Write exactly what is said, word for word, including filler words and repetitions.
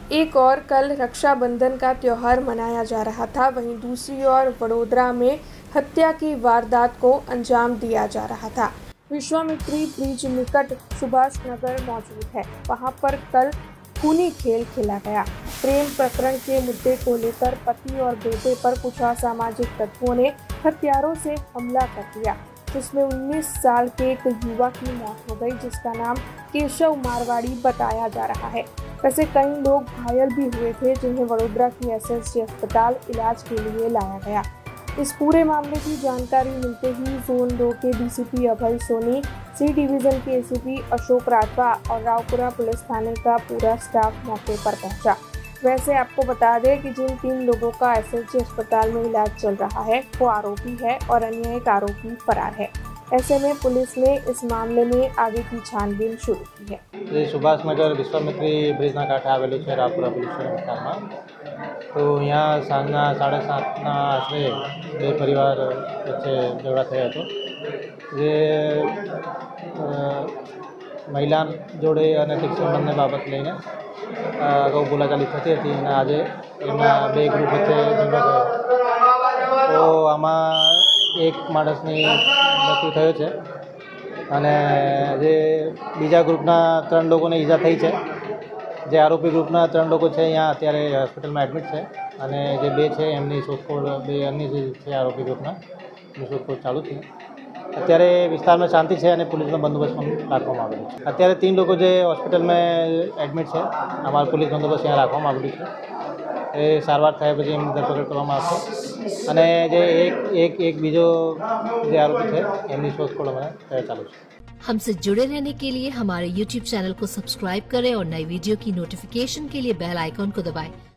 एक और कल रक्षाबंधन का त्यौहार मनाया जा रहा था, वहीं दूसरी ओर वडोदरा में हत्या की वारदात को अंजाम दिया जा रहा था। विश्वामित्री ब्रिज निकट सुभाष नगर मौजूद है। वहां पर कल खूनी खेल खेला गया। प्रेम प्रकरण के मुद्दे को लेकर पति और बेटे पर कुछ असामाजिक तत्वों ने हथियारों से हमला कर दिया, जिसमें उन्नीस साल के एक युवक की मौत हो गई, जिसका नाम केशव मारवाड़ी बताया जा रहा है। वैसे कई लोग घायल भी हुए थे, जिन्हें वडोदरा की एस एस जी अस्पताल इलाज के लिए लाया गया। इस पूरे मामले की जानकारी मिलते ही जोन दो के D C P Abhay Soni, C division के A C P Ashok Rathwa और रावपुरा पुलिस थाने का पूरा स्टाफ मौके पर पहुंचा। वैसे आपको बता दें कि जिन तीन लोगों का एस एस जी अस्पताल में इलाज चल रहा है वो आरोपी है और अन्य एक आरोपी फरार है। ऐसे में पुलिस ने इस मामले में आगे की छानबीन शुरू की है। सुभाष नगर विश्वामित्री ब्रिजना कांठे आवेलू है रावपुरा पुलिस विस्तार में। तो यहाँ सांजना साढ़े सात आश्रे बे परिवार वच्चे झगड़ा थया हतो। जे महिला जोड़े अनैतिक संबंधने बाबत लईने अगाऊ बोलाचाली थती हती अने आजे एमां बे ग्रुप वच्चे झगड़ो थयो। तो आमां एक माणसनी मृत्यु थयो छे अने जे बीजा ग्रुपना त्रण लोकोने ईजा थई छे। जे आरोपी ग्रुपना त्रण लोको छे अहींया अत्यारे होस्पिટલમાં एडमिट छे अने जे बे छे एमनी शोधखोळ बे अन्य जे छे आरोपी ग्रुपना एमनी शोधखोळ चालू छे। अत्यारे विस्तारमां शांति छे अने पुलिसनो बंदोबस्त पण राखवामां आवेलो छे। अत्यारे तीन लोको जे होस्पिટલમાં एडमिट छे अमारो पुलिस बंदोबस्त अहींया राखवामां आवेलो छे। ए सारवार थया पछी एमनी धरपकड़ करवामां आवशे अने जे एक एक एक बीजो जे आरोपी छे एमनी शोधखोळ अमे चालू छे। हमसे जुड़े रहने के लिए हमारे यूट्यूब चैनल को सब्सक्राइब करें और नई वीडियो की नोटिफिकेशन के लिए बेल आइकॉन को दबाएं।